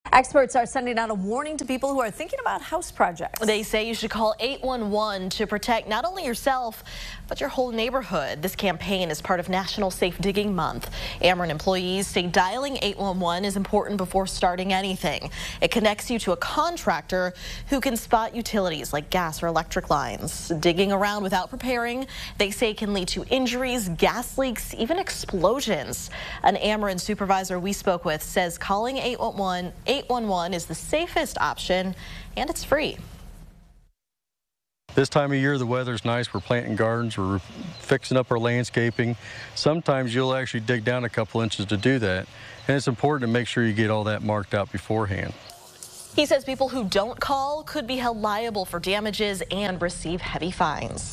Experts are sending out a warning to people who are thinking about house projects. They say you should call 811 to protect not only yourself, but your whole neighborhood. This campaign is part of National Safe Digging Month. Ameren employees say dialing 811 is important before starting anything. It connects you to a contractor who can spot utilities like gas or electric lines. Digging around without preparing, they say, can lead to injuries, gas leaks, even explosions. An Ameren supervisor we spoke with says calling 811 is the safest option, and it's free. This time of year, the weather's nice. We're planting gardens. We're fixing up our landscaping. Sometimes you'll actually dig down a couple inches to do that, and it's important to make sure you get all that marked out beforehand. He says people who don't call could be held liable for damages and receive heavy fines.